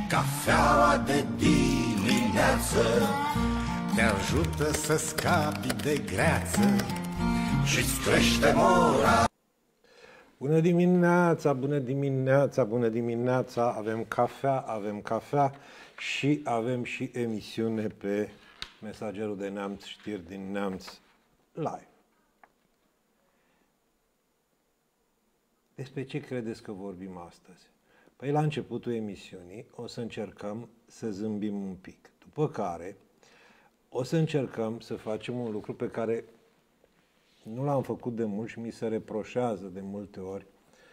Cafeaua de dimineață te ajută să scapi de greață și-ți crește mora. Bună dimineața, bună dimineața, bună dimineața! Avem cafea și avem și emisiune pe Mesagerul de Neamț, știri din Neamț live. Despre ce credeți că vorbim astăzi? Păi la începutul emisiunii o să încercăm să zâmbim un pic. După care o să încercăm să facem un lucru pe care nu l-am făcut de mult și mi se reproșează de multe ori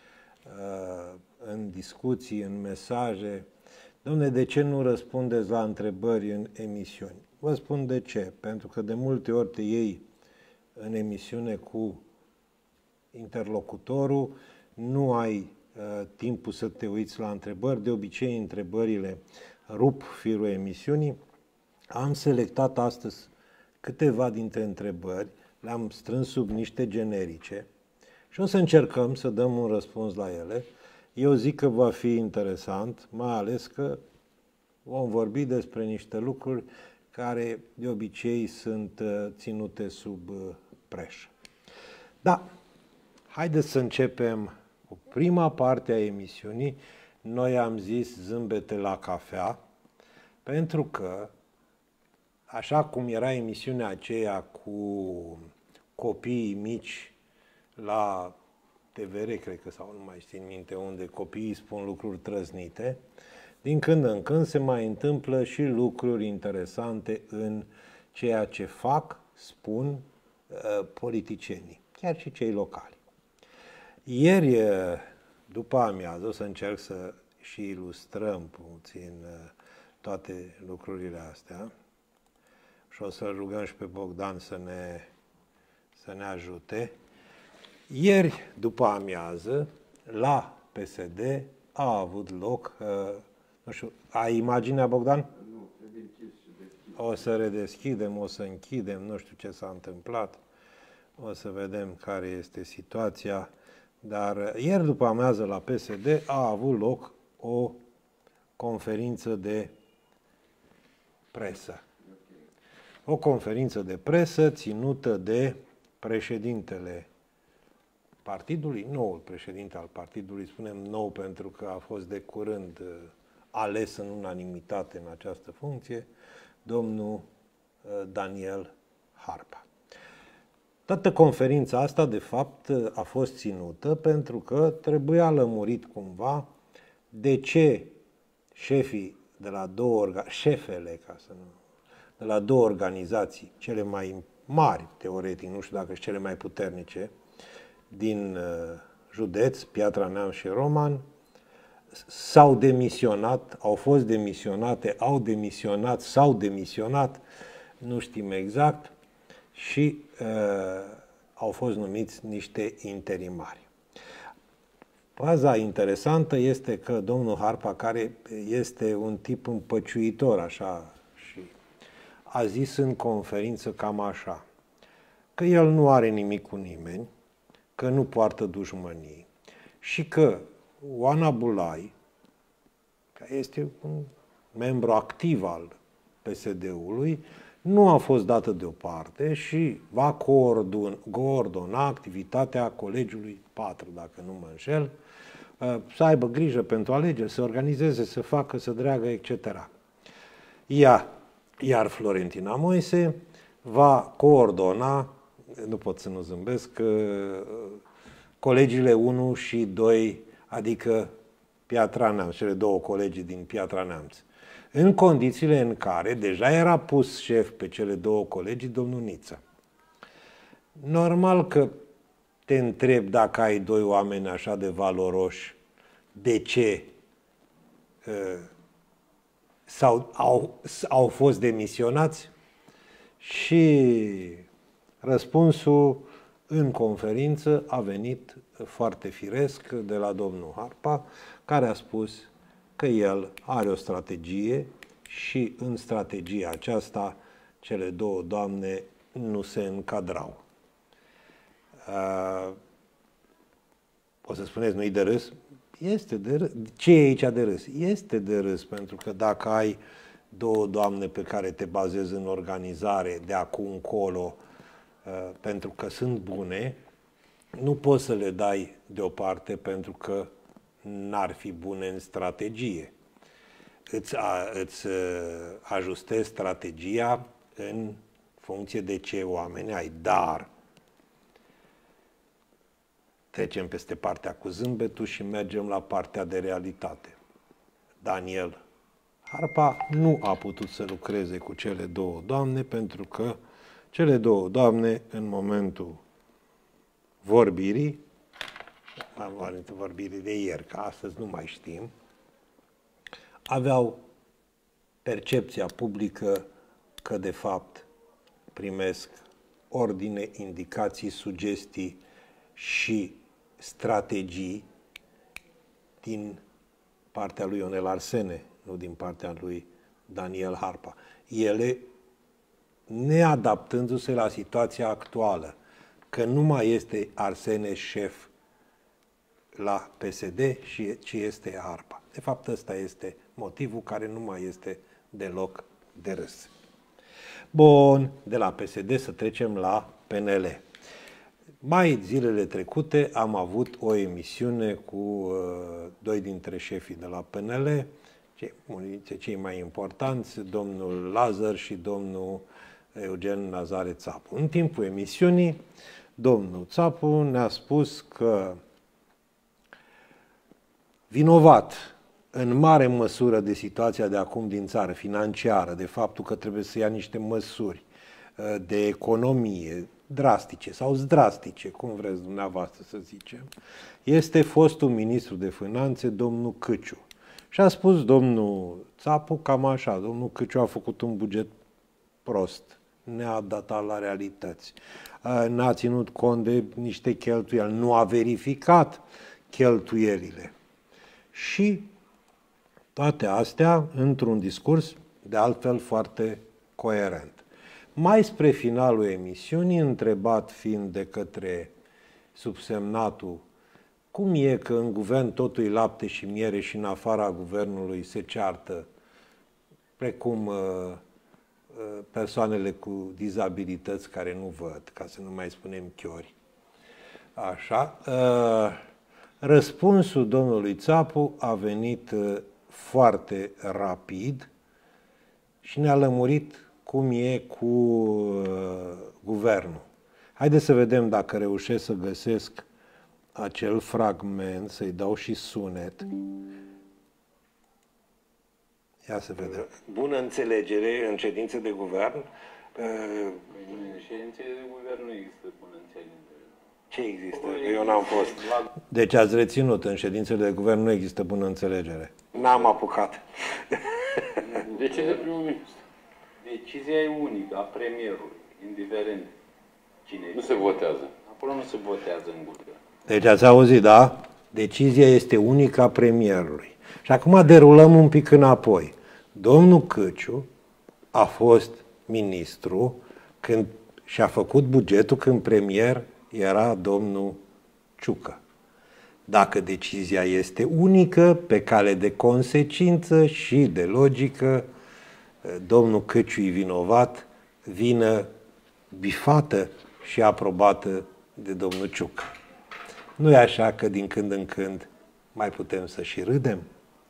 în discuții, în mesaje. Dom'le, de ce nu răspundeți la întrebări în emisiuni? Vă spun de ce. Pentru că de multe ori te iei în emisiune cu interlocutorul, nu ai timpul să te uiți la întrebări. De obicei, întrebările rup firul emisiunii. Am selectat astăzi câteva dintre întrebări, le-am strâns sub niște generice și o să încercăm să dăm un răspuns la ele. Eu zic că va fi interesant, mai ales că vom vorbi despre niște lucruri care de obicei sunt ținute sub preș. Da, haideți să începem cu prima parte a emisiunii. Noi am zis zâmbete la cafea, pentru că așa cum era emisiunea aceea cu copiii mici la TVR, cred că, sau nu mai știu în minte unde, copiii spun lucruri trăznite, din când în când se mai întâmplă și lucruri interesante în ceea ce fac, spun politicienii, chiar și cei locali. Ieri, după amiază, o să încerc să și ilustrăm puțin toate lucrurile astea și o să rugăm și pe Bogdan să ne ajute. Ieri, după amiază, la PSD a avut loc, nu știu, ai imaginea, Bogdan? Nu, o să redeschidem, o să închidem, nu știu ce s-a întâmplat, o să vedem care este situația, dar ieri după amiază la PSD a avut loc o conferință de presă. O conferință de presă ținută de președintele partidului, noul președinte al partidului, spunem nou pentru că a fost de curând ales în unanimitate în această funcție, domnul Daniel Harpa. Toată conferința asta, de fapt, a fost ținută pentru că trebuia lămurit cumva de ce șefii de la șefele, ca să nu, de la două organizații, cele mai mari, teoretic, nu știu dacă sunt cele mai puternice, din județ, Piatra Neamț și Roman, s-au demisionat, au fost demisionate, au demisionat, s-au demisionat, nu știm exact, și au fost numiți niște interimari. Faza interesantă este că domnul Harpa, care este un tip împăciuitor, așa, și a zis în conferință cam așa, că el nu are nimic cu nimeni, că nu poartă dușmănii și că Oana Bulai, care este un membru activ al PSD-ului, nu a fost dată deoparte și va coordona activitatea Colegiului 4, dacă nu mă înșel, să aibă grijă pentru alegeri, să organizeze, să facă, să dreagă, etc. Iar Florentina Moise va coordona, nu pot să nu zâmbesc, colegiile 1 și 2, adică Piatra Neamț, cele două colegii din Piatra Neamț. În condițiile în care deja era pus șef pe cele două colegii, domnul Niță. Normal că te întreb, dacă ai doi oameni așa de valoroși, de ce au fost demisionați? Și răspunsul în conferință a venit foarte firesc de la domnul Harpa, care a spus că el are o strategie și în strategia aceasta cele două doamne nu se încadrau. O să spuneți, nu-i de râs? Este de râs. Ce e aici de râs? Este de râs, pentru că dacă ai două doamne pe care te bazezi în organizare de acum încolo, pentru că sunt bune, nu poți să le dai deoparte pentru că n-ar fi bune în strategie. Îți ajustezi strategia în funcție de ce oameni ai, dar trecem peste partea cu zâmbetul și mergem la partea de realitate. Daniel Harpa nu a putut să lucreze cu cele două doamne pentru că cele două doamne, în momentul vorbirii, vorbirii de ieri, că astăzi nu mai știm, aveau percepția publică că, de fapt, primesc ordine, indicații, sugestii și strategii din partea lui Ionel Arsene, nu din partea lui Daniel Harpa. Ele, neadaptându-se la situația actuală, că nu mai este Arsene șef la PSD, ci este Harpa. De fapt, ăsta este motivul care nu mai este deloc de râs. Bun, de la PSD să trecem la PNL. Mai zilele trecute am avut o emisiune cu doi dintre șefii de la PNL, unii dintre cei mai importanți, domnul Lazar și domnul Eugen Nazare Țapu. În timpul emisiunii, domnul Țapu ne-a spus că vinovat în mare măsură de situația de acum din țară, financiară, de faptul că trebuie să ia niște măsuri de economie drastice sau zdrastice, cum vreți dumneavoastră să zicem, este fostul ministru de finanțe, domnul Câciu. Și a spus domnul Țapu cam așa, domnul Câciu a făcut un buget prost, neadaptat la realități, n-a ținut cont de niște cheltuieli, nu a verificat cheltuielile. Și toate astea într-un discurs de altfel foarte coerent. Mai spre finalul emisiunii, întrebat fiind de către subsemnatul cum e că în guvern totul e lapte și miere și în afara guvernului se ceartă, precum persoanele cu dizabilități care nu văd, ca să nu mai spunem chiori. Așa. Răspunsul domnului Țapu a venit foarte rapid și ne-a lămurit cum e cu guvernul. Haideți să vedem dacă reușesc să găsesc acel fragment, să-i dau și sunet. Ia să vedem. Bună înțelegere în ședințe de guvern. În ședințe de guvern nu există bună înțelegere. Ce există? Eu n-am fost. Deci ați reținut, în ședințele de guvern nu există bună înțelegere. N-am apucat. De ce de primul ministru? Decizia e unică a premierului, indiferent cine nu se votează. Acolo nu se votează în guvern. Deci ați auzit, da? Decizia este unică a premierului. Și acum derulăm un pic înapoi. Domnul Câciu a fost ministru când și-a făcut bugetul când premier era domnul Ciucă. Dacă decizia este unică, pe cale de consecință și de logică, domnul Câciu e vinovat, vină bifată și aprobată de domnul Ciucă. Nu e așa că din când în când mai putem să și râdem?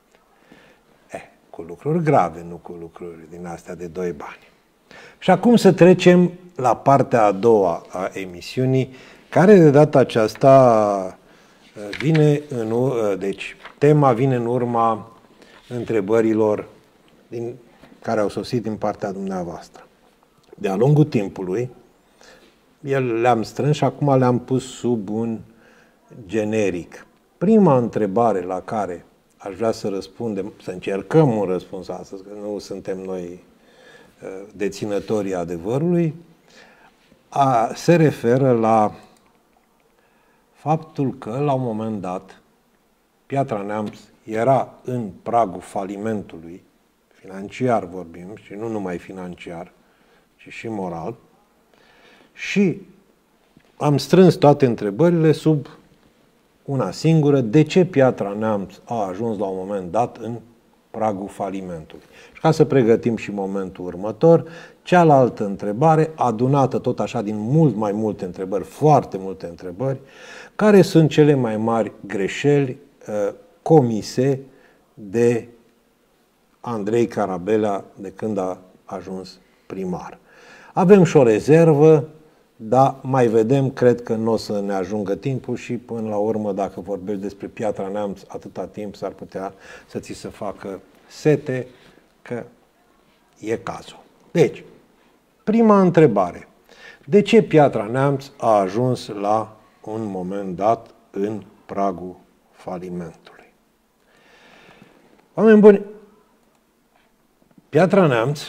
Cu lucruri grave, nu cu lucruri din astea de doi bani. Și acum să trecem la partea a doua a emisiunii, care de data aceasta vine deci tema vine în urma întrebărilor care au sosit din partea dumneavoastră. De-a lungul timpului, le-am strâns și acum le-am pus sub un generic. Prima întrebare la care aș vrea să răspundem, să încercăm un răspuns astăzi, că nu suntem noi deținătorii adevărului, se referă la faptul că, la un moment dat, Piatra Neamț era în pragul falimentului, financiar vorbim, și nu numai financiar, ci și moral, și am strâns toate întrebările sub una singură: de ce Piatra Neamț a ajuns la un moment dat în pragul falimentului? Și ca să pregătim și momentul următor, cealaltă întrebare, adunată tot așa din mult mai multe întrebări, foarte multe întrebări: care sunt cele mai mari greșeli comise de Andrei Carabelea de când a ajuns primar? Avem și o rezervă, dar mai vedem, cred că nu o să ne ajungă timpul și până la urmă, dacă vorbești despre Piatra Neamț atâta timp, s-ar putea să ți se facă sete, că e cazul. Deci, prima întrebare: de ce Piatra Neamț a ajuns la un moment dat în pragul falimentului? Oameni buni, Piatra Neamț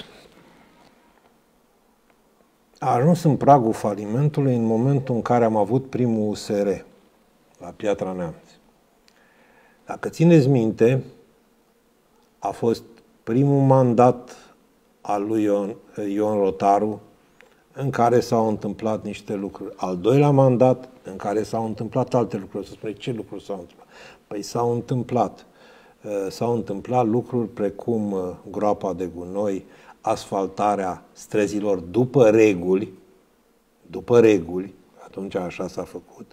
a ajuns în pragul falimentului în momentul în care am avut primul USR la Piatra Neamț. Dacă țineți minte, a fost primul mandat al lui Ion Rotaru în care s-au întâmplat niște lucruri. Al doilea mandat în care s-au întâmplat alte lucruri. Să spune ce lucruri s-au întâmplat? Păi s-au întâmplat lucruri precum groapa de gunoi, asfaltarea străzilor după reguli, atunci așa s-a făcut.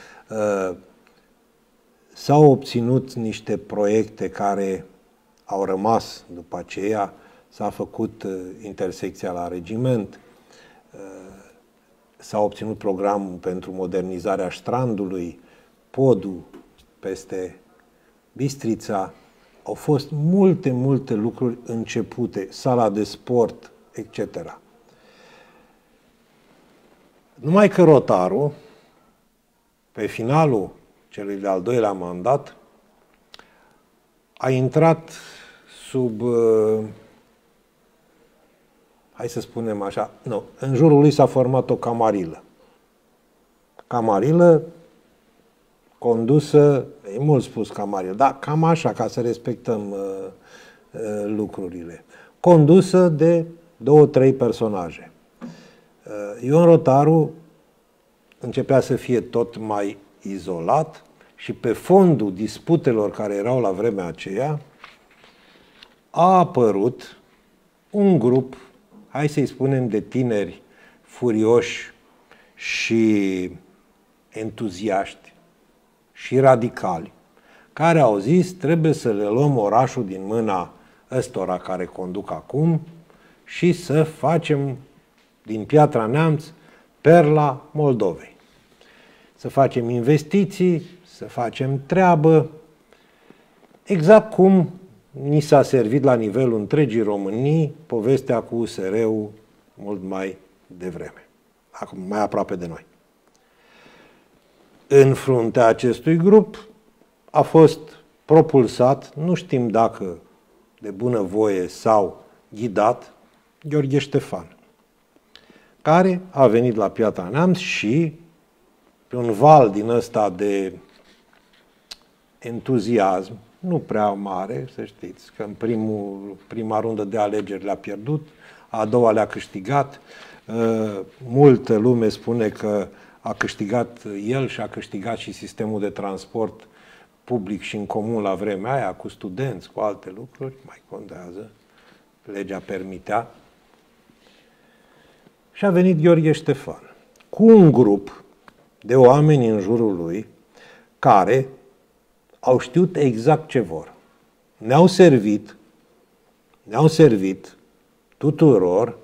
S-au obținut niște proiecte care au rămas după aceea, s-a făcut intersecția la Regiment, s-a obținut programul pentru modernizarea Strandului, podul peste Bistrița. Au fost multe lucruri începute, sala de sport, etc. Numai că Rotaru, pe finalul celui de-al doilea mandat, a intrat sub, hai să spunem așa, nu, în jurul lui s-a format o camarilă. Camarilă condusă, e mult spus camarilă, dar cam așa, ca să respectăm lucrurile. Condusă de 2-3 personaje. Ion Rotaru începea să fie tot mai izolat și pe fondul disputelor care erau la vremea aceea a apărut un grup, hai să-i spunem, de tineri furioși și entuziaști și radicali, care au zis: trebuie să le luăm orașul din mâna ăstora care conduc acum și să facem din Piatra Neamț perla Moldovei. Să facem investiții, să facem treabă, exact cum ni s-a servit la nivelul întregii Românii povestea cu USR-ul mult mai devreme, acum mai aproape de noi. În fruntea acestui grup a fost propulsat, nu știm dacă de bunăvoie sau ghidat, Gheorghe Ștefan, care a venit la Piatra Neamț și, pe un val din ăsta de entuziasm, nu prea mare, să știți, că în prima rundă de alegeri le-a pierdut, a doua le-a câștigat. Multă lume spune că a câștigat el și a câștigat și sistemul de transport public și în comun la vremea aia, cu studenți, cu alte lucruri, mai contează, legea permitea. Și a venit Gheorghe Ștefan cu un grup de oameni în jurul lui care au știut exact ce vor. Ne-au servit tuturor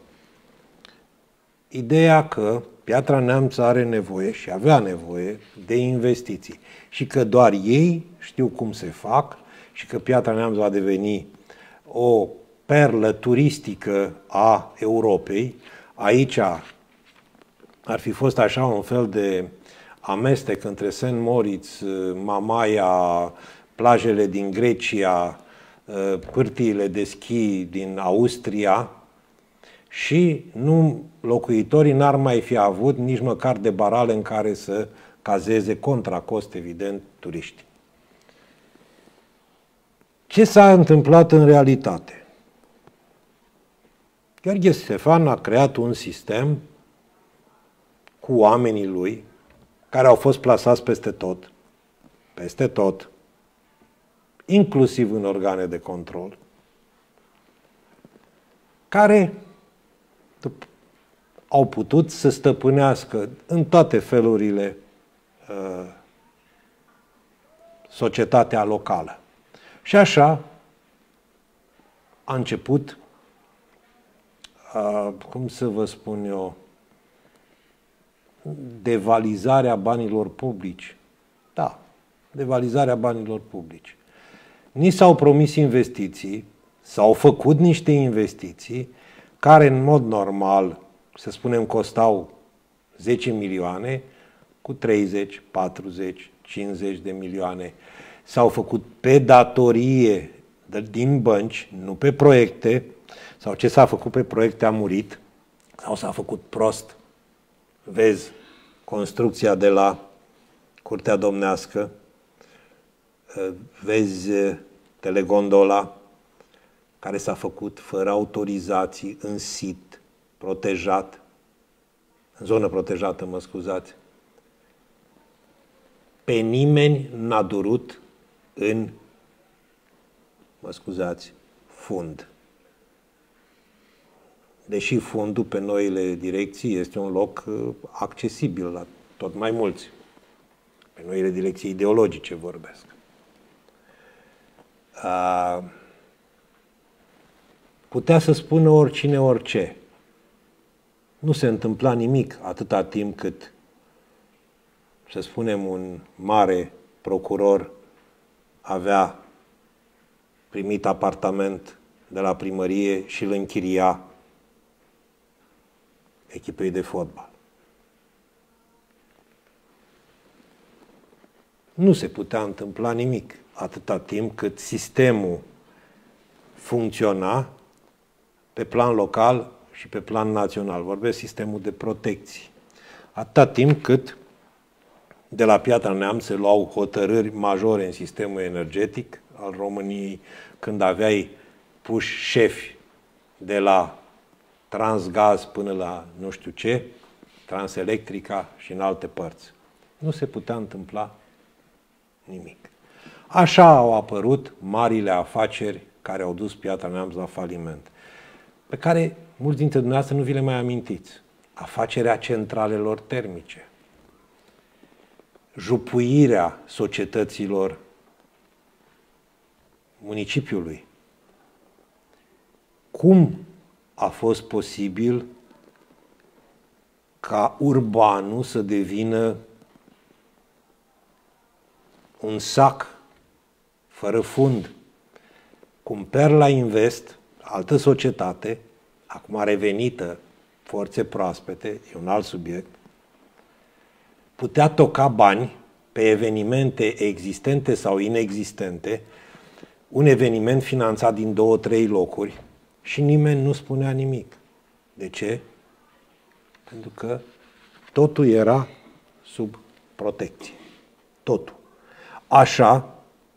ideea că Piatra Neamț are nevoie și avea nevoie de investiții și că doar ei știu cum se fac și că Piatra Neamț va deveni o perlă turistică a Europei. Aici ar fi fost așa un fel de amestec între St. Moritz, Mamaia, plajele din Grecia, pârtiile de schi din Austria și locuitorii n-ar mai fi avut nici măcar de barale în care să cazeze contra cost, evident, turiști. Ce s-a întâmplat în realitate? Gheorghe Ștefan a creat un sistem cu oamenii lui, care au fost plasați peste tot, peste tot, inclusiv în organe de control, care au putut să stăpânească în toate felurile societatea locală. Și așa a început, cum să vă spun eu, devalizarea banilor publici. Da, devalizarea banilor publici. Ni s-au promis investiții, s-au făcut niște investiții care în mod normal, să spunem, costau 10 milioane, cu 30, 40, 50 de milioane. S-au făcut pe datorie din bănci, nu pe proiecte, sau ce s-a făcut pe proiecte a murit, sau s-a făcut prost. Vezi construcția de la Curtea Domnească, vezi telegondola care s-a făcut fără autorizații, în sit, protejat, în zonă protejată, mă scuzați. Pe nimeni n-a durut în, mă scuzați, fund. Deși fundul pe noile direcții este un loc accesibil la tot mai mulți. Pe noile direcții ideologice vorbesc. Putea să spună oricine orice. Nu se întâmpla nimic atâta timp cât, să spunem, un mare procuror avea primit apartament de la primărie și îl închiria echipei de fotbal. Nu se putea întâmpla nimic atâta timp cât sistemul funcționa pe plan local și pe plan național. Vorbesc sistemul de protecție. Atâta timp cât de la Piatra Neamț se luau hotărâri majore în sistemul energetic al României, când aveai puși șefi de la Transgaz până la nu știu ce, Transelectrica și în alte părți. Nu se putea întâmpla nimic. Așa au apărut marile afaceri care au dus Piatra Neamț la faliment, pe care mulți dintre dumneavoastră nu vi le mai amintiți. Afacerea centralelor termice, jupuirea societăților municipiului. Cum a fost posibil ca urbanul să devină un sac fără fund? Cum Perla Invest, altă societate, acum revenită, forțe proaspete, e un alt subiect, putea toca bani pe evenimente existente sau inexistente, un eveniment finanțat din 2-3 locuri și nimeni nu spunea nimic. De ce? Pentru că totul era sub protecție. Totul. Așa,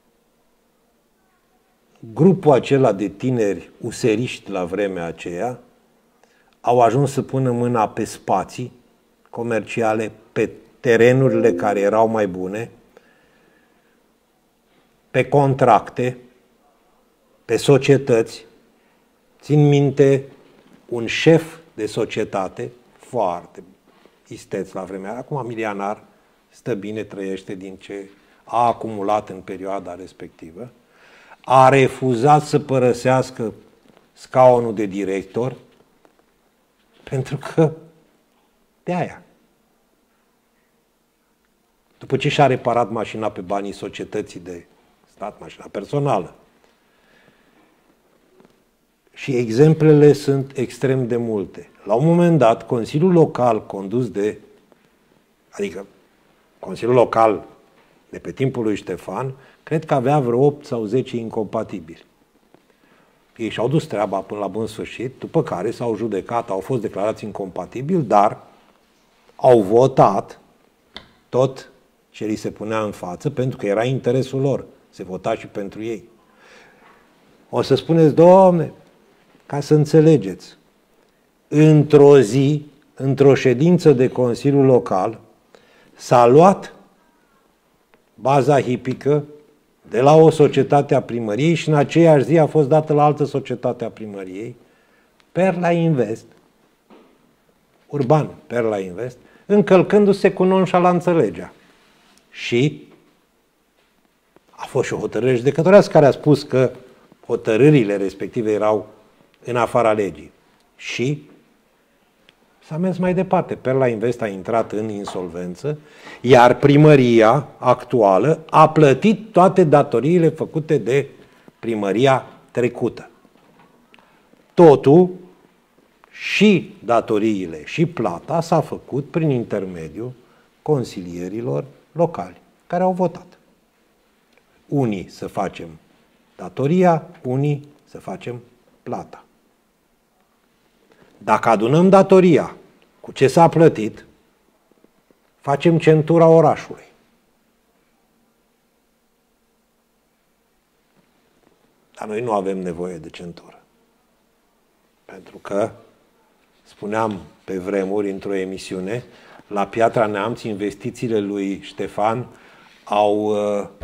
grupul acela de tineri useriști la vremea aceea au ajuns să pună mâna pe spații comerciale, pe terenurile care erau mai bune, pe contracte, pe societăți. Țin minte, un șef de societate, foarte isteț la vremea, acum milionar, stă bine, trăiește din ce a acumulat în perioada respectivă, a refuzat să părăsească scaunul de director pentru că de aia. După ce și-a reparat mașina pe banii societății de stat, mașina personală. Și exemplele sunt extrem de multe. La un moment dat, Consiliul Local condus de, adică Consiliul Local de pe timpul lui Ștefan, cred că avea vreo 8 sau 10 incompatibili. Ei și-au dus treaba până la bun sfârșit, după care s-au judecat, au fost declarați incompatibili, dar au votat tot ce li se punea în față, pentru că era interesul lor. Se vota și pentru ei. O să spuneți, Doamne, ca să înțelegeți, într-o zi, într-o ședință de Consiliu Local, s-a luat baza hipică de la o societate a primăriei și în aceeași zi a fost dată la altă societate a primăriei, Perla Invest, Urban Perla Invest, încălcându-se cu nonșalanță legea. Și a fost și o hotărâre judecătorească care a spus că hotărârile respective erau în afara legii. Și s-a mers mai departe. Perla Invest a intrat în insolvență, iar primăria actuală a plătit toate datoriile făcute de primăria trecută. Totul, și datoriile și plata, s-a făcut prin intermediul consilierilor locali, care au votat. Unii să facem datoria, unii să facem plata. Dacă adunăm datoria cu ce s-a plătit, facem centura orașului. Dar noi nu avem nevoie de centură. Pentru că, spuneam pe vremuri într-o emisiune, la Piatra Neamț, investițiile lui Ștefan au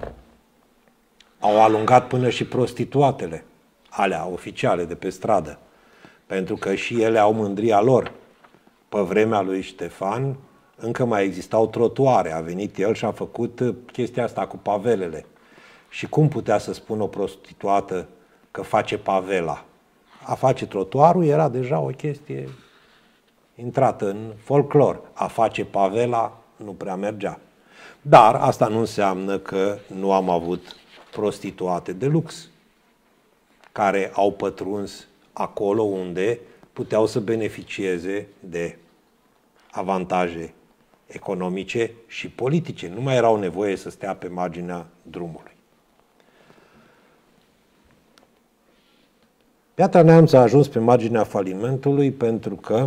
alungat până și prostituatele, alea oficiale de pe stradă. Pentru că și ele au mândria lor. Pe vremea lui Ștefan încă mai existau trotuare. A venit el și a făcut chestia asta cu pavelele. Și cum putea să spună o prostituată că face pavela? A face trotuarul era deja o chestie intrată în folclor. A face pavela nu prea mergea. Dar asta nu înseamnă că nu am avut prostituate de lux care au pătruns acolo unde puteau să beneficieze de avantaje economice și politice. Nu mai erau nevoie să stea pe marginea drumului. Piatra Neamț a ajuns pe marginea falimentului pentru că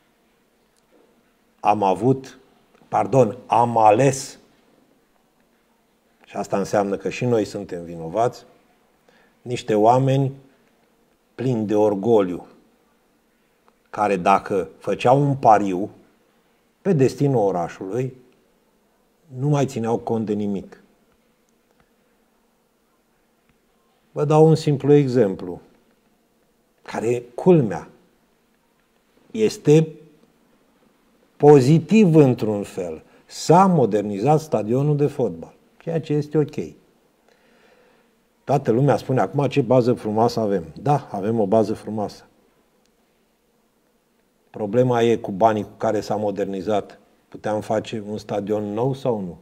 am ales, și asta înseamnă că și noi suntem vinovați, niște oameni plini de orgoliu, care dacă făceau un pariu pe destinul orașului, nu mai țineau cont de nimic. Vă dau un simplu exemplu, care, culmea, este pozitiv într-un fel. S-a modernizat stadionul de fotbal, ceea ce este ok. Toată lumea spune acum ce bază frumoasă avem. Da, avem o bază frumoasă. Problema e cu banii cu care s-a modernizat. Puteam face un stadion nou sau nu?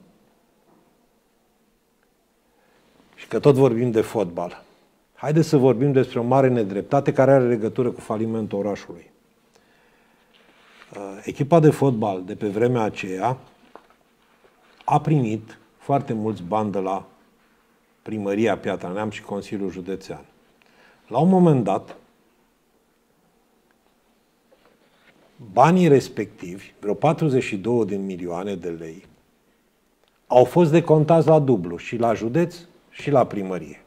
Și că tot vorbim de fotbal. Haideți să vorbim despre o mare nedreptate care are legătură cu falimentul orașului. Echipa de fotbal de pe vremea aceea a primit foarte mulți bani de la Primăria Piatra Neamț și Consiliul Județean. La un moment dat, banii respectivi, vreo 42 de milioane de lei, au fost decontați la dublu și la județ și la primărie.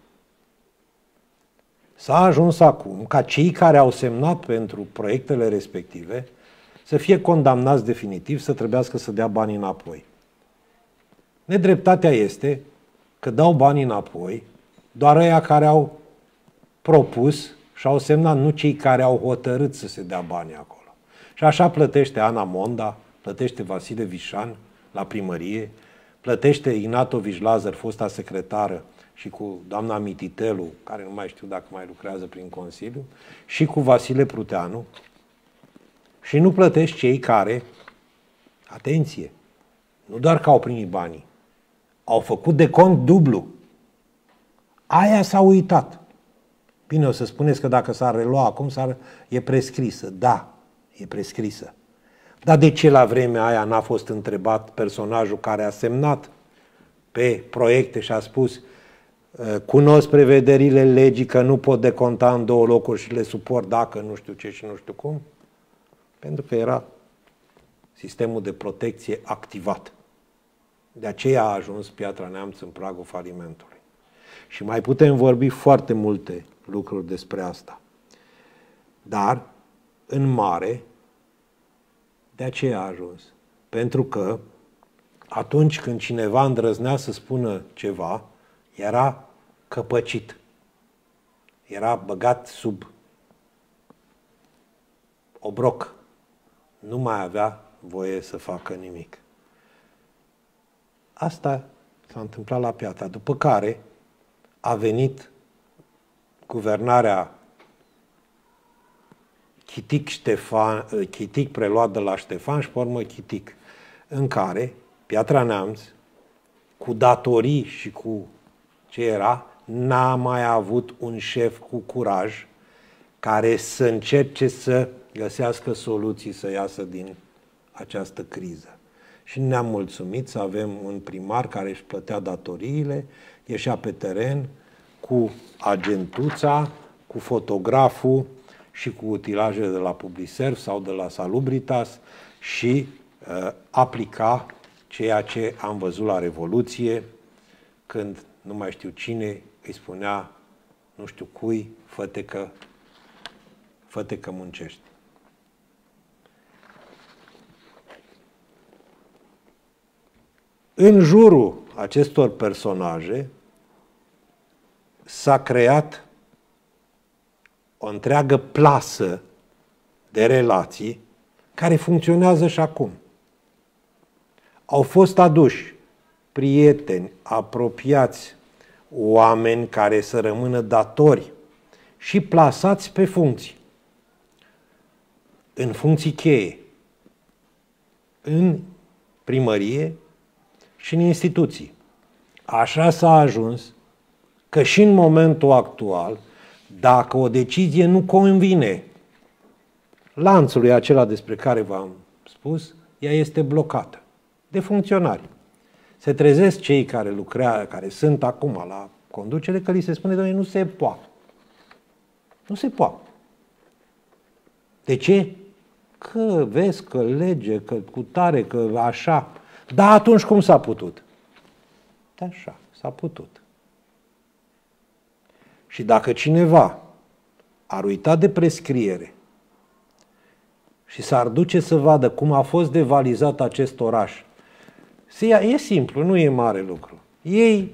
S-a ajuns acum ca cei care au semnat pentru proiectele respective să fie condamnați definitiv, să trebuiască să dea banii înapoi. Nedreptatea este că dau banii înapoi doar ăia care au propus și au semnat, nu cei care au hotărât să se dea banii acolo. Și așa plătește Ana Monda, plătește Vasile Vișan la primărie, plătește Ignatovici Lazar, fosta secretară, și cu doamna Mititelu, care nu mai știu dacă mai lucrează prin Consiliu, și cu Vasile Pruteanu. Și nu plătești cei care, atenție, nu doar că au primit banii, au făcut de cont dublu. Aia s-a uitat. Bine, o să spuneți că dacă s-ar relua acum, e prescrisă. Da, e prescrisă. Dar de ce la vremea aia n-a fost întrebat personajul care a semnat pe proiecte și a spus cunosc prevederile legii că nu pot deconta în două locuri și le suport dacă nu știu ce și nu știu cum? Pentru că era sistemul de protecție activat. De aceea a ajuns Piatra Neamț în pragul falimentului. Și mai putem vorbi foarte multe lucruri despre asta. Dar, în mare, de aceea a ajuns. Pentru că atunci când cineva îndrăznea să spună ceva, era căpăcit. Era băgat sub obroc. Nu mai avea voie să facă nimic. Asta s-a întâmplat la Piatra, după care a guvernarea Chitic preluat de la Ștefan și pe urmă Chitic, în care Piatra Neamț, cu datorii și cu ce era, n-a mai avut un șef cu curaj care să încerce să găsească soluții să iasă din această criză. Și ne-am mulțumit să avem un primar care își plătea datoriile, ieșea pe teren cu agentuța, cu fotograful și cu utilajele de la Publiserv sau de la Salubritas și aplica ceea ce am văzut la Revoluție, când nu mai știu cine îi spunea, nu știu cui, fă-te că muncești. În jurul acestor personaje s-a creat o întreagă plasă de relații care funcționează și acum. Au fost aduși prieteni, apropiați, oameni care să rămână datori și plasați pe funcții, în funcții cheie, în primărie și în instituții. Așa s-a ajuns că și în momentul actual, dacă o decizie nu convine lanțului acela despre care v-am spus, ea este blocată de funcționari. Se trezesc cei care lucrează, care sunt acum la conducere, că li se spune, doamne, nu se poate. Nu se poate. De ce? Că vezi, că lege, că cu tare, că așa. Dar atunci cum s-a putut? De așa, s-a putut. Și dacă cineva ar uita de prescriere și s-ar duce să vadă cum a fost devalizat acest oraș, e simplu, nu e mare lucru. Iei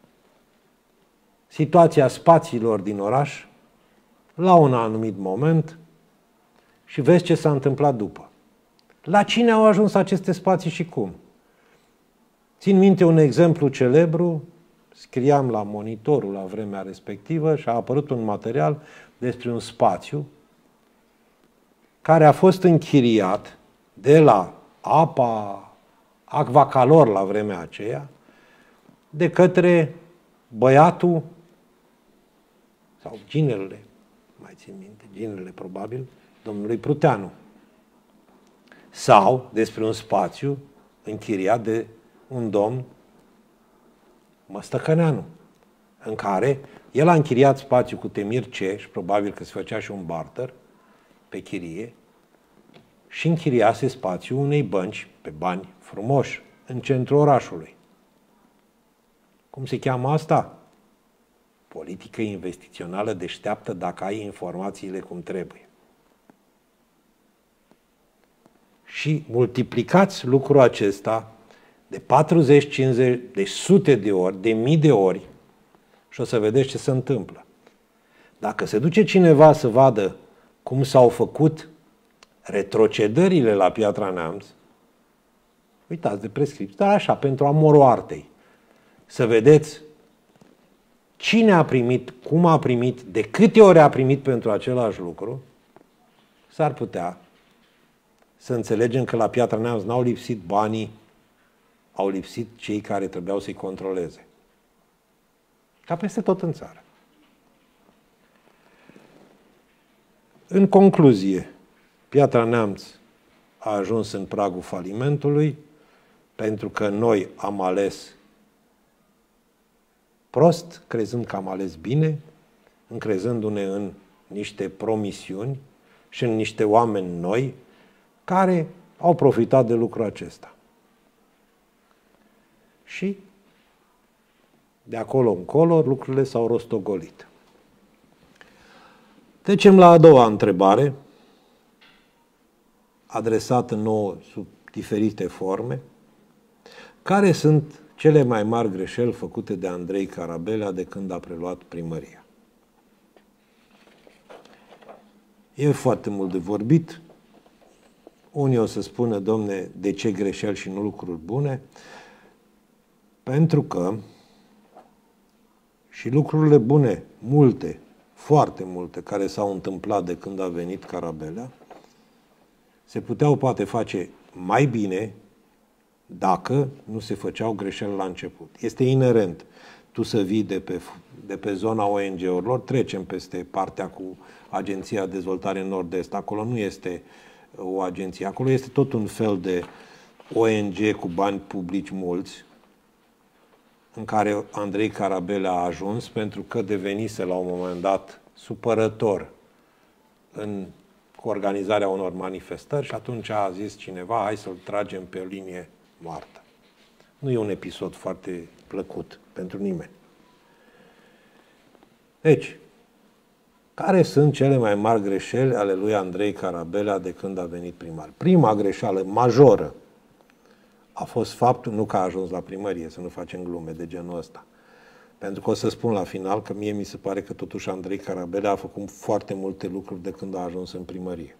situația spațiilor din oraș la un anumit moment și vezi ce s-a întâmplat după. La cine au ajuns aceste spații și cum? Țin minte un exemplu celebru, scriam la Monitorul la vremea respectivă și a apărut un material despre un spațiu care a fost închiriat de la Acvacalor la vremea aceea, de către băiatul sau ginelele, mai țin minte, ginelele probabil, domnului Pruteanu. Sau despre un spațiu închiriat de un domn Măstăcăneanu, în care el a închiriat spațiu cu temir ceș, probabil că se făcea și un barter pe chirie, și închiriase spațiul unei bănci pe bani frumoși, în centrul orașului. Cum se cheamă asta? Politică investițională deșteaptă dacă ai informațiile cum trebuie. Și multiplicați lucrul acesta de 40, 50, de sute de ori, de mii de ori și o să vedeți ce se întâmplă. Dacă se duce cineva să vadă cum s-au făcut retrocedările la Piatra Neamț, uitați de prescripții, dar așa, pentru amorul artei, să vedeți cine a primit, cum a primit, de câte ori a primit pentru același lucru, s-ar putea să înțelegem că la Piatra Neamț n-au lipsit banii, au lipsit cei care trebuiau să-i controleze. Ca peste tot în țară. În concluzie, Piatra Neamț a ajuns în pragul falimentului pentru că noi am ales prost, crezând că am ales bine, încrezându-ne în niște promisiuni și în niște oameni noi care au profitat de lucrul acesta. Și de acolo încolo lucrurile s-au rostogolit. Trecem la a doua întrebare, adresată nouă sub diferite forme. Care sunt cele mai mari greșeli făcute de Andrei Carabelea de când a preluat primăria? E foarte mult de vorbit. Unii o să spună, domne, de ce greșeli și nu lucruri bune? Pentru că și lucrurile bune, multe, foarte multe, care s-au întâmplat de când a venit Carabelea, se puteau poate face mai bine dacă nu se făceau greșeli la început. Este inerent. Tu să vii de pe zona ONG-urilor, trecem peste partea cu Agenția Dezvoltare Nord-Est. Acolo nu este o agenție, acolo este tot un fel de ONG cu bani publici mulți, în care Andrei Carabelea a ajuns pentru că devenise la un moment dat supărător cu organizarea unor manifestări și atunci a zis cineva, hai să-l tragem pe o linie moartă. Nu e un episod foarte plăcut pentru nimeni. Deci, care sunt cele mai mari greșeli ale lui Andrei Carabelea de când a venit primar? Prima greșeală majoră a fost faptul, nu că a ajuns la primărie, să nu facem glume de genul ăsta. Pentru că o să spun la final că mie mi se pare că totuși Andrei Carabelea a făcut foarte multe lucruri de când a ajuns în primărie.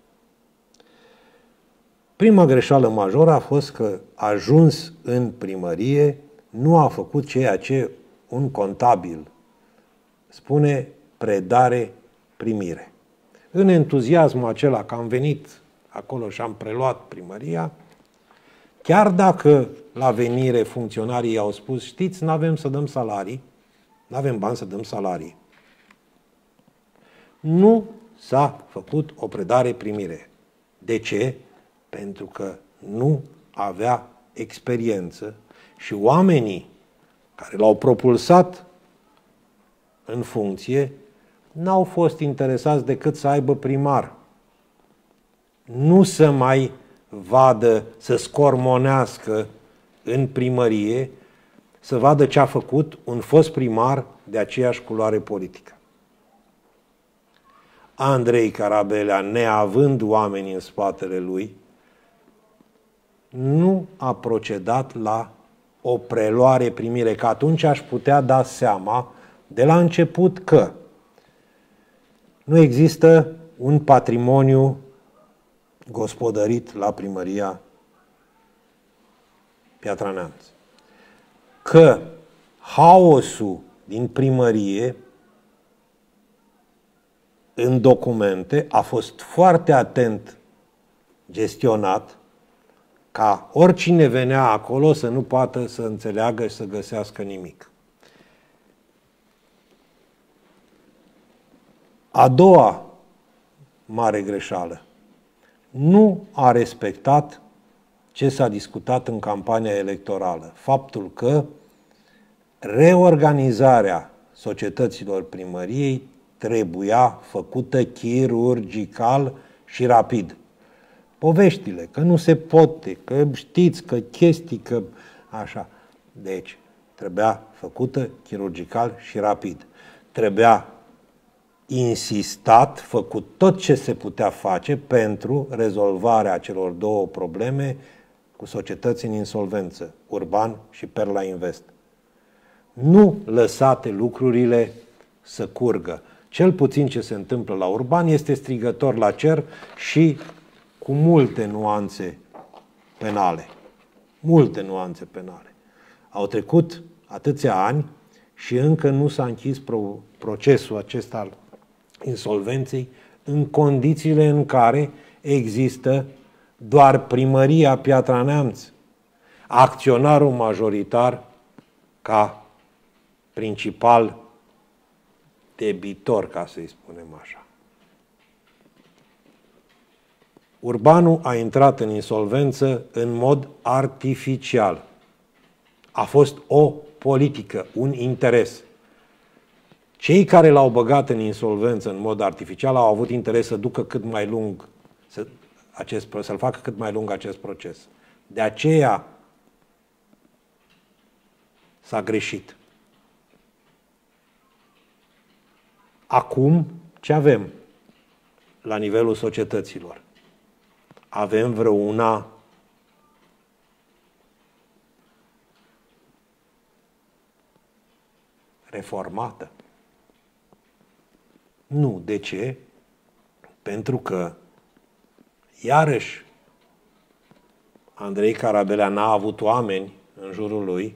Prima greșeală majoră a fost că a ajuns în primărie, nu a făcut ceea ce un contabil spune predare-primire. În entuziasmul acela că am venit acolo și am preluat primăria, chiar dacă la venire funcționarii au spus, știți, n-avem să dăm salarii, n-avem bani să dăm salarii, nu s-a făcut o predare-primire. De ce? Pentru că nu avea experiență și oamenii care l-au propulsat în funcție n-au fost interesați decât să aibă primar. Nu să mai vadă, să scormonească în primărie, să vadă ce a făcut un fost primar de aceeași culoare politică. Andrei Carabelea, neavând oameni în spatele lui, nu a procedat la o preluare-primire, că atunci aș putea da seama de la început că nu există un patrimoniu gospodărit la primăria Piatra Neamț. Că haosul din primărie în documente a fost foarte atent gestionat ca oricine venea acolo să nu poată să înțeleagă și să găsească nimic. A doua mare greșeală. Nu a respectat ce s-a discutat în campania electorală. Faptul că reorganizarea societăților primăriei trebuia făcută chirurgical și rapid. Poveștile, că nu se poate, că știți, că chestii, că așa. Deci, trebuia făcută chirurgical și rapid. Trebuia insistat, făcut tot ce se putea face pentru rezolvarea celor două probleme cu societăți în insolvență, Urban și Perla Invest. Nu lăsate lucrurile să curgă. Cel puțin ce se întâmplă la Urban este strigător la cer și cu multe nuanțe penale. Multe nuanțe penale. Au trecut atâția ani și încă nu s-a închis procesul acesta al insolvenței în condițiile în care există doar primăria Piatra Neamț, acționarul majoritar ca principal debitor, ca să-i spunem așa. Urbanul a intrat în insolvență în mod artificial. A fost o politică, un interes. Cei care l-au băgat în insolvență în mod artificial au avut interes să ducă cât mai lung, să-l facă cât mai lung acest proces. De aceea s-a greșit. Acum, ce avem la nivelul societăților? Avem vreuna reformată? Nu. De ce? Pentru că, iarăși, Andrei Carabelea n-a avut oameni în jurul lui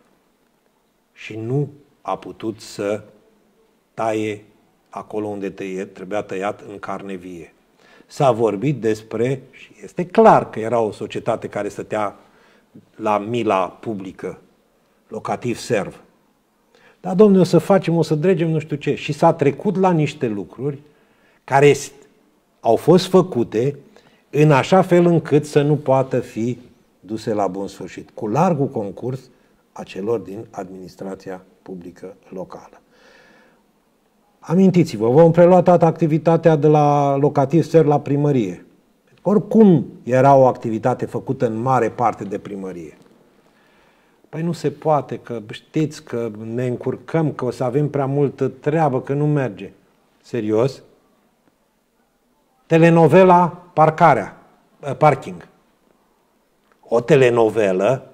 și nu a putut să taie acolo unde trebuia tăiat în carne vie. S-a vorbit despre, și este clar că era o societate care stătea la mila publică, locativ serv. Dar, domnule, o să facem, o să dregem nu știu ce. Și s-a trecut la niște lucruri care au fost făcute în așa fel încât să nu poată fi duse la bun sfârșit, cu largul concurs a celor din administrația publică locală. Amintiți-vă, vom prelua toată activitatea de la locativ serv la primărie. Oricum era o activitate făcută în mare parte de primărie. Păi nu se poate, că știți că ne încurcăm, că o să avem prea multă treabă, că nu merge. Serios? Telenovela Parking. O telenovelă,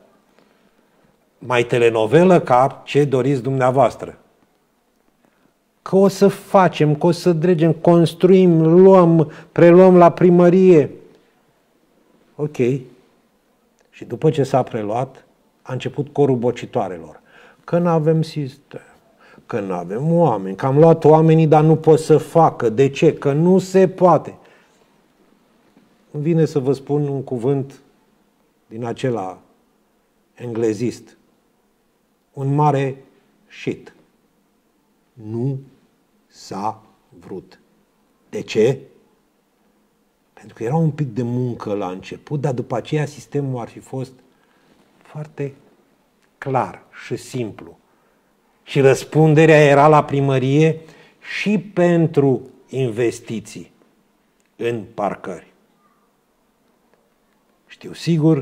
mai telenovelă ca ce doriți dumneavoastră. Că o să facem, că o să dregem, construim, preluăm la primărie. Ok. Și după ce s-a preluat, a început corul bocitoarelor. Că nu avem sistem, că nu avem oameni, că am luat oamenii, dar nu pot să facă. De ce? Că nu se poate. Îmi vine să vă spun un cuvânt din acela englezist. Un mare shit. Nu s-a vrut. De ce? Pentru că era un pic de muncă la început, dar după aceea sistemul ar fi fost foarte clar și simplu. Și răspunderea era la primărie și pentru investiții în parcări. Știu sigur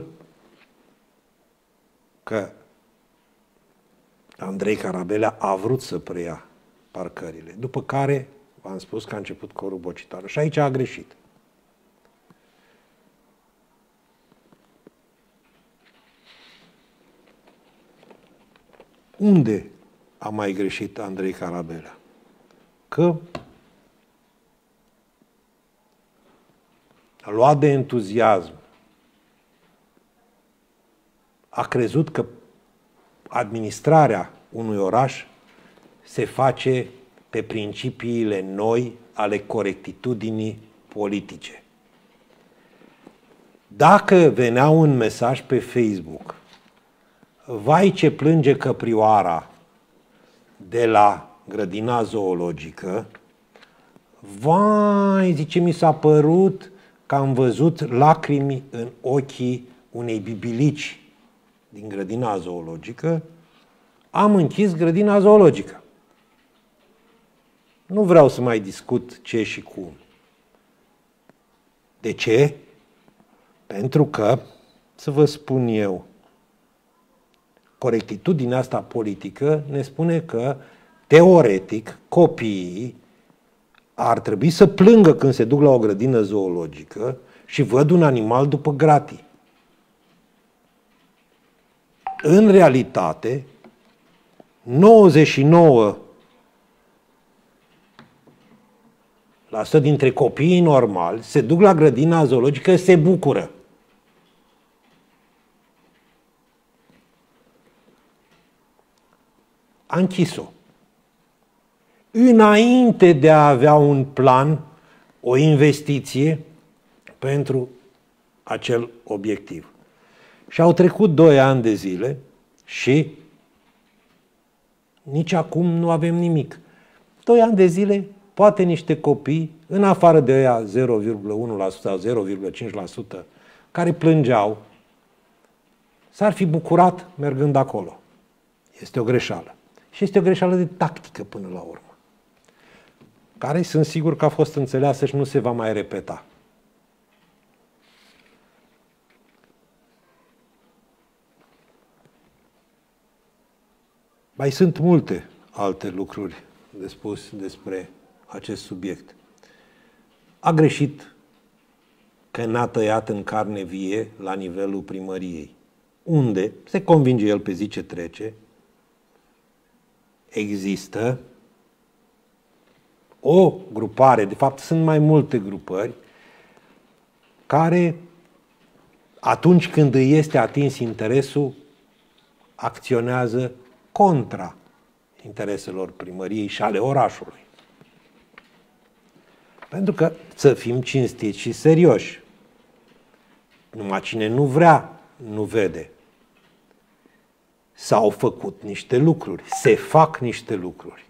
că Andrei Carabelea a vrut să preia parcările, după care v-am spus că a început corul bocitoarelor. Și aici a greșit. Unde a mai greșit Andrei Carabelea? Că a luat de entuziasm. A crezut că administrarea unui oraș se face pe principiile noi ale corectitudinii politice. Dacă venea un mesaj pe Facebook, vai ce plânge căprioara de la grădina zoologică, vai, zice, mi s-a părut că am văzut lacrimi în ochii unei bibilici din grădina zoologică, am închis grădina zoologică. Nu vreau să mai discut ce și cum. De ce? Pentru că, să vă spun eu, corectitudinea asta politică ne spune că, teoretic, copiii ar trebui să plângă când se duc la o grădină zoologică și văd un animal după gratii. În realitate, 99% dintre copiii normali se duc la grădina zoologică, se bucură. A închis-o. Înainte de a avea un plan, o investiție pentru acel obiectiv. Și au trecut 2 ani de zile și nici acum nu avem nimic. 2 ani de zile, poate niște copii, în afară de aia 0,1% sau 0,5%, care plângeau, s-ar fi bucurat mergând acolo. Este o greșeală. Și este o greșeală de tactică până la urmă, care sunt sigur că a fost înțeleasă și nu se va mai repeta. Mai sunt multe alte lucruri de spus despre acest subiect. A greșit că n-a tăiat în carne vie la nivelul primăriei, unde se convinge el pe zi ce trece, există o grupare, de fapt sunt mai multe grupări, care atunci când îi este atins interesul, acționează contra intereselor primăriei și ale orașului. Pentru că, să fim cinstiți și serioși, numai cine nu vrea, nu vede. S-au făcut niște lucruri, se fac niște lucruri.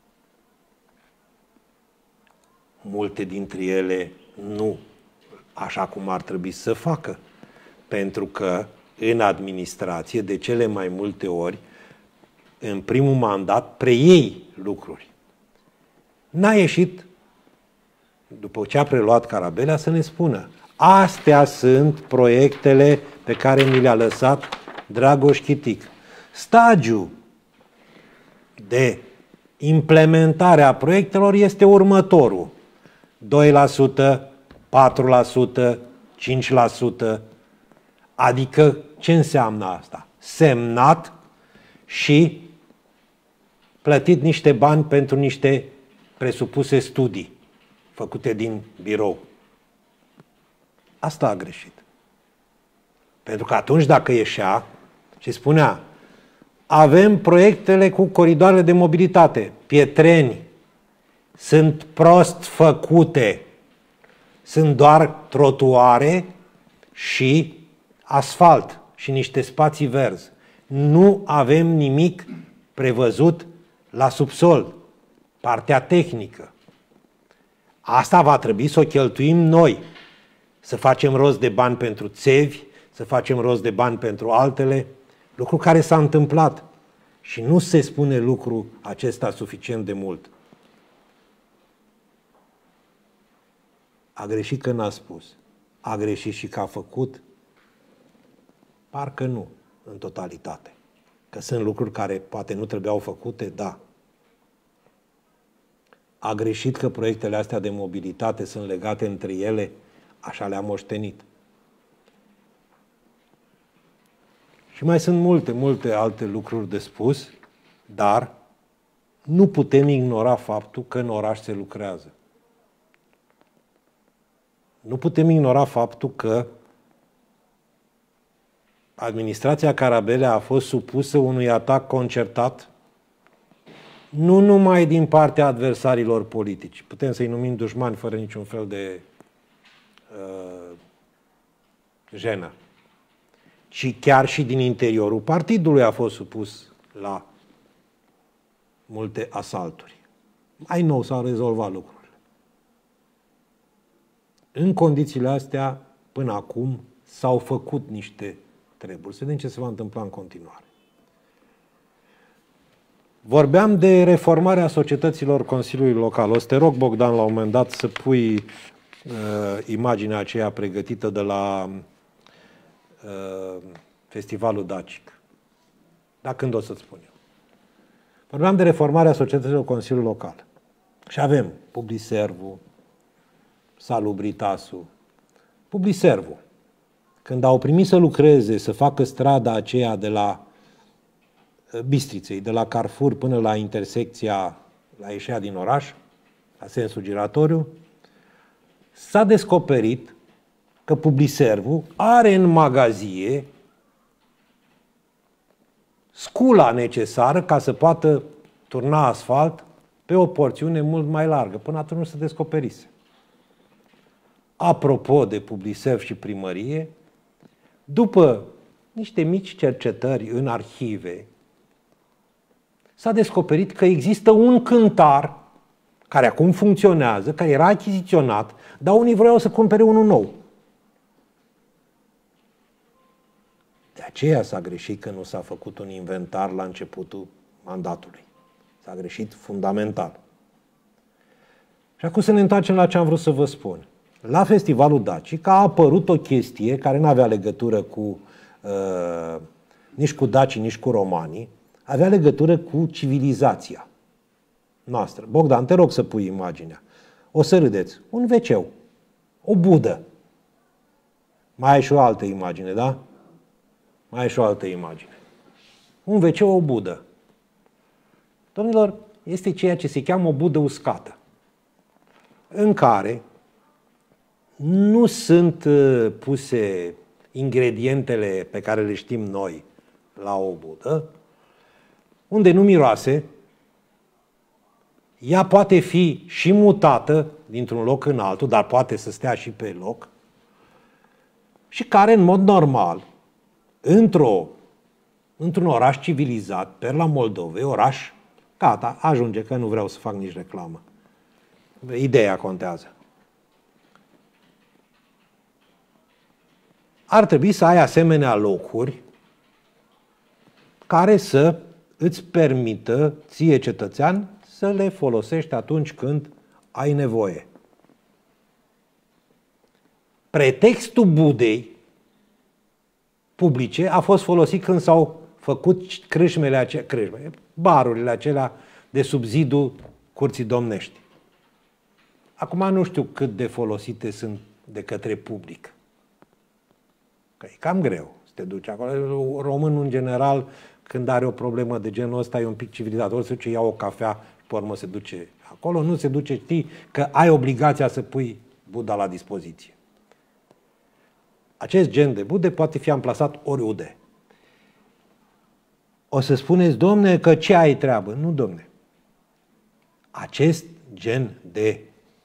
Multe dintre ele nu așa cum ar trebui să facă, pentru că în administrație, de cele mai multe ori, în primul mandat, preiei lucruri. N-a ieșit, după ce a preluat Carabelea, să ne spună: astea sunt proiectele pe care mi le-a lăsat Dragoș Chitic. Stagiul de implementare a proiectelor este următorul: 2%, 4%, 5%. Adică ce înseamnă asta? Semnat și plătit niște bani pentru niște presupuse studii făcute din birou. Asta a greșit. Pentru că atunci dacă ieșea și spunea: avem proiectele cu coridoare de mobilitate, pietreni, sunt prost făcute, sunt doar trotuare și asfalt și niște spații verzi. Nu avem nimic prevăzut la subsol, partea tehnică. Asta va trebui să o cheltuim noi, să facem rost de bani pentru țevi, să facem rost de bani pentru altele, lucru care s-a întâmplat și nu se spune lucrul acesta suficient de mult. A greșit că n-a spus. A greșit și că a făcut? Parcă nu, în totalitate. Că sunt lucruri care poate nu trebuiau făcute, da. A greșit că proiectele astea de mobilitate sunt legate între ele, așa le-a moștenit. Și mai sunt multe alte lucruri de spus, dar nu putem ignora faptul că în oraș se lucrează. Nu putem ignora faptul că administrația Carabelea a fost supusă unui atac concertat, nu numai din partea adversarilor politici. Putem să-i numim dușmani fără niciun fel de jenă. Ci chiar și din interiorul partidului a fost supus la multe asalturi. Mai nou s-au rezolvat lucrurile. În condițiile astea, până acum, s-au făcut niște treburi. Să vedem ce se va întâmpla în continuare. Vorbeam de reformarea societăților Consiliului Local. O să te rog, Bogdan, la un moment dat să pui imaginea aceea pregătită de la Festivalul Dacic. Dar când o să-ți spun eu? Vorbeam de reformarea societăților Consiliului Local. Și avem Publiservul, Salubritasul. Publiservul, când au primit să lucreze, să facă strada aceea de la Bistriței, de la Carrefour până la intersecția, la ieșirea din oraș, la sensul giratoriu, s-a descoperit că Publiservul are în magazie scula necesară ca să poată turna asfalt pe o porțiune mult mai largă. Până atunci nu se descoperise. Apropo de Publiserv și primărie, după niște mici cercetări în arhive, s-a descoperit că există un cântar care acum funcționează, care era achiziționat, dar unii vreau să cumpere unul nou. De aceea s-a greșit că nu s-a făcut un inventar la începutul mandatului. S-a greșit fundamental. Și acum să ne întoarcem la ce am vrut să vă spun. La Festivalul Dacic a apărut o chestie care nu avea legătură cu nici cu dacii, nici cu romanii, avea legătură cu civilizația noastră. Bogdan, te rog să pui imaginea. O să râdeți. Un wc, o budă. Mai ai și o altă imagine, da? Mai ai și o altă imagine. Un wc, o budă. Domnilor, este ceea ce se cheamă o budă uscată, în care nu sunt puse ingredientele pe care le știm noi la o budă, unde nu miroase, ea poate fi și mutată dintr-un loc în altul, dar poate să stea și pe loc, și care, în mod normal, într-un oraș civilizat, Perla Moldovei, oraș, gata, ajunge, că nu vreau să fac nici reclamă. Ideea contează. Ar trebui să ai asemenea locuri care să îți permită, ție cetățean, să le folosești atunci când ai nevoie. Pretextul budei publice a fost folosit când s-au făcut barurile acelea de sub zidul Curții Domnești. Acum nu știu cât de folosite sunt de către public. Că e cam greu să te duci acolo. Românul, în general, când are o problemă de genul ăsta, e un pic civilizator, se duce, ia o cafea și pe urmă se duce acolo. Nu se duce, știi că ai obligația să pui buda la dispoziție. Acest gen de bude poate fi amplasat oriunde. O să spuneți, domne, că ce ai treabă? Nu, domne. Acest gen de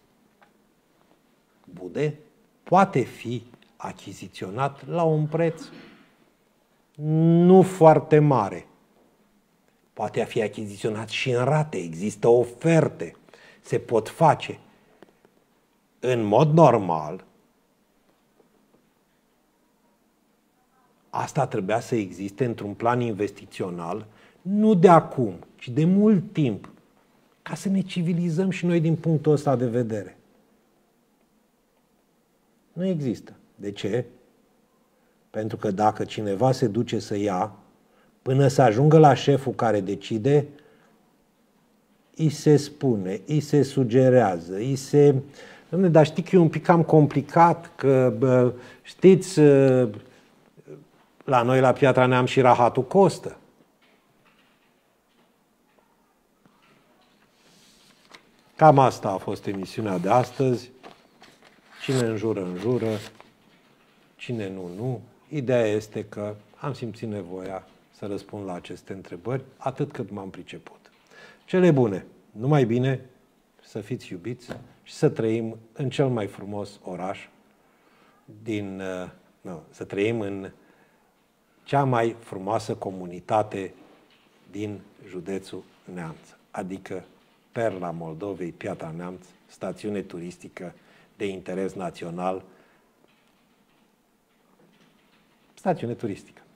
bude poate fi achiziționat la un preț nu foarte mare. Poate fi achiziționat și în rate. Există oferte. Se pot face. În mod normal, asta trebuia să existe într-un plan investițional, nu de acum, ci de mult timp, ca să ne civilizăm și noi din punctul ăsta de vedere. Nu există. De ce? Pentru că dacă cineva se duce să ia, până să ajungă la șeful care decide, îi se spune, îi se sugerează, îi se... Dom'le, dar știi că e un pic cam complicat, că știți, la noi la Piatra Neamț și rahatul costă. Cam asta a fost emisiunea de astăzi. Cine înjură, înjură. Cine nu, nu. Ideea este că am simțit nevoia să răspund la aceste întrebări, atât cât m-am priceput. Cele bune, numai bine, să fiți iubiți și să trăim în cel mai frumos oraș să trăim în cea mai frumoasă comunitate din județul Neamț, adică Perla Moldovei, Piatra Neamț, stațiune turistică de interes național, stațiune turistică.